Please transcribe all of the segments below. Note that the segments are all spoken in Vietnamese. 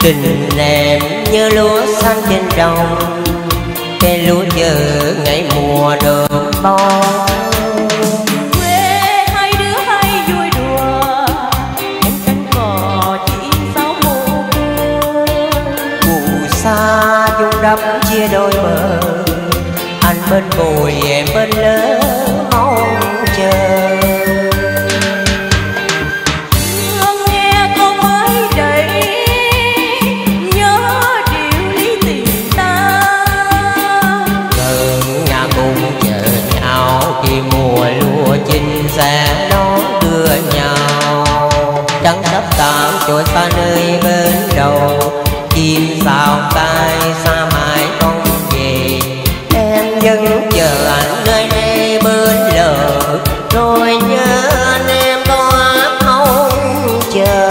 Tình em như lúa xanh trên đồng, cây lúa chờ ngày mùa đơm bông. Quê hai đứa hay vui đùa, em cánh cò chỉ sáu mùa. Phù sa dung đắp chia đôi bờ, anh bên bồi em bên lỡ mong chờ. Sẽ đón đưa nhau trắng sắp tạm trôi xa nơi bên đầu, chim sao cay xa mãi không về. Em vẫn chờ anh nơi đây bên lờ, rồi nhớ anh em toát mong chờ.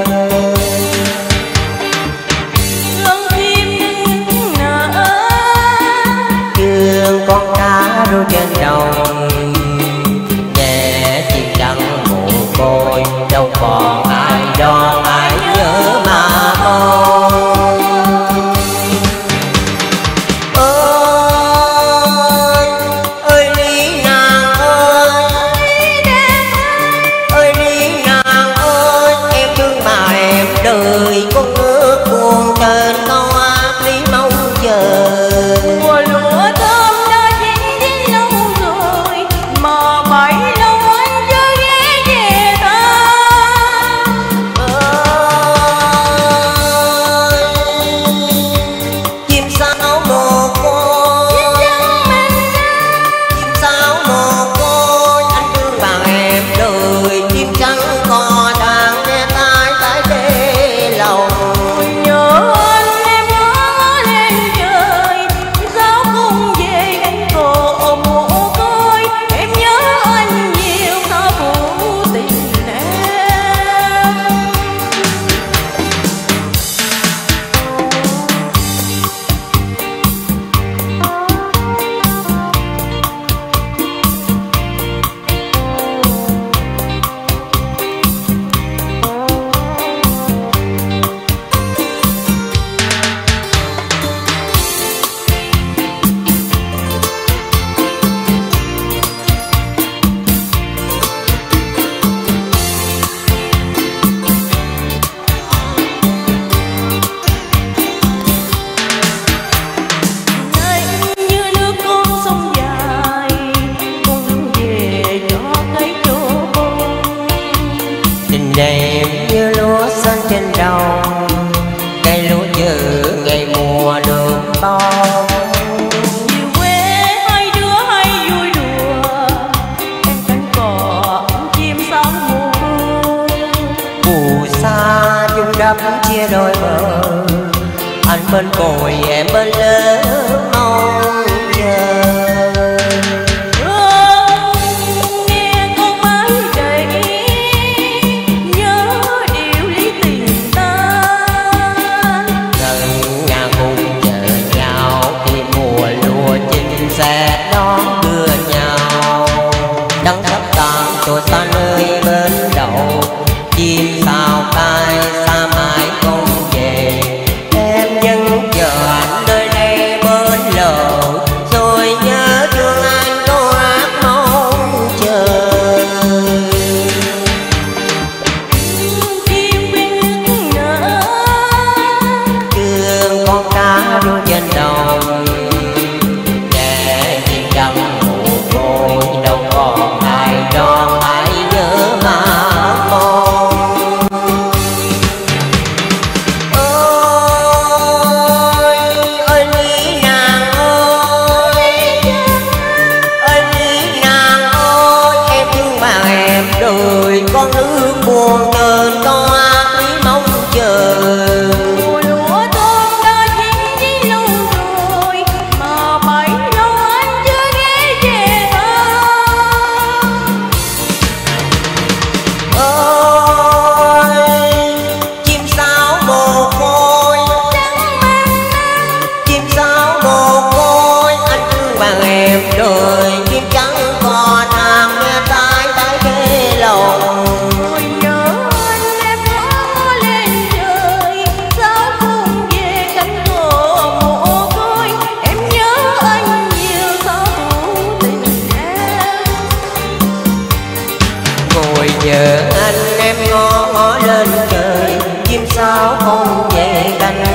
Lông chim nở trường con cá đôi trên đồng, đâu còn ai đo ai nhớ mà mong. Ơi lý nàng ơi, ơi lý nàng ơi, em thương mà em đời con ước buồn trên câu ác lý mong chờ. mùa lúa thơm đã chín đến lâu rồi, mà bảy lâu anh chưa ghé về thăm. Chim sáo mồ côi, chim sáo mồ côi, anh thương bằng em đời. Chim trắng cò đàn nghe tai tái đê lòng. Nhớ anh em ngó lên trời, gió cùng về anh cổ mồ côi. Em nhớ anh nhiều tha phụ tình em. Anh như nước con sông dài, cùng về cho cây trổ bông. Tình em như lúa xanh trên đồng, cây lúa chờ ngày mùa đơm bông. Như quê hai đứa hay vui đùa, em cánh cò chim sáng mùa. Phù sa dung đắp chia đôi bờ, anh bên bồi em bên lỡ mong chờ. Nghe con mái đầy, nhớ điều lý tình ta. Gần nhà cùng chờ nhau khi mùa lúa chín sẽ đón đưa nhau. Đắng sắp tàn trôi xa nơi bên đầu, chim sao cay xa mãi không về. Em vẫn chờ anh nơi đây bên lờ, rồi nhớ thương anh có ác mong chờ. Chim quyên nở Trường con cá đôi trên đồng, để chim trắng mồ côi, đâu còn ai đo ai nhớ mà mong. Ơi lý nàng ơi, ơi lý nàng ơi, em thương mà em đời con ước buồn đơn có ác lý mong chờ. mùa lúa thơm đã chín đến lâu rồi, mà bảy lâu anh chưa ghé về thăm. Ơi chim sáo mồ côi, chim sáo mồ côi, anh thương bằng em đời. Chim trắng cò thang nghe tai tái ghê lòng. Rồi nhớ giờ anh em ngó ngó lên trời, chim sao không về cánh